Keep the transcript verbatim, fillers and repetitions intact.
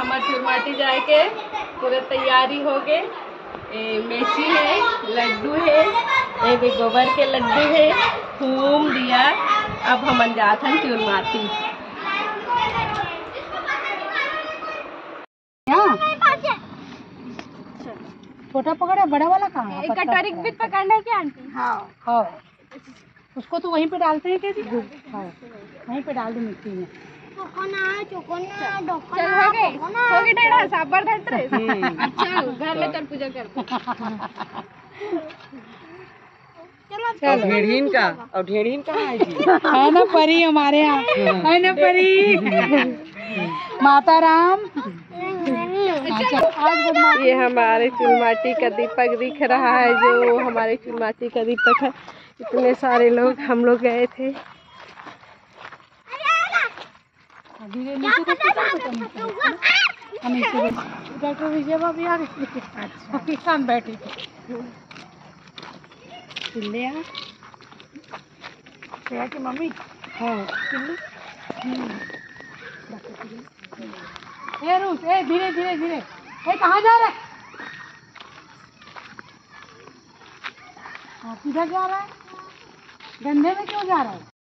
हमार चुरमाटी जाए के पूरा तैयारी हो गए। मेथी है, लड्डू है, एक गोबर के लड्डू है, थूम दिया। अब हम जात हन चुरमाटी। छोटा पकड़ा, बड़ा वाला कहाँ है? कटोरी भी पकड़ना है क्या आंटी? हाँ हाँ, उसको तो वहीं पे डालते हैं क्या? हाँ, वहीं पे डाल दो मिट्टी में। चल हो गए हो गए डेढ़ साबर धट रहे। चल घर में चल पूजा कर। चलो ढेड़ीन का और ढेड़ीन कहाँ है जी? है ना परी हमारे यहाँ, है ना परी? माता राम। ये हमारे चुरमाटी का दीपक दिख रहा है, जो हमारे चुरमाटी का दीपक है। इतने सारे लोग हम लोग गए थे। डॉक्टर विजय बाबू आ गए। अच्छा, किसान बैठे थे। चिल्ले श्रेया की मम्मी। हाँ चिल्ली। ए रूस, ए धीरे धीरे धीरे। ए कहाँ जा रहा है? हाँ किधर जा रहा है? गंधे में क्यों जा रहा है?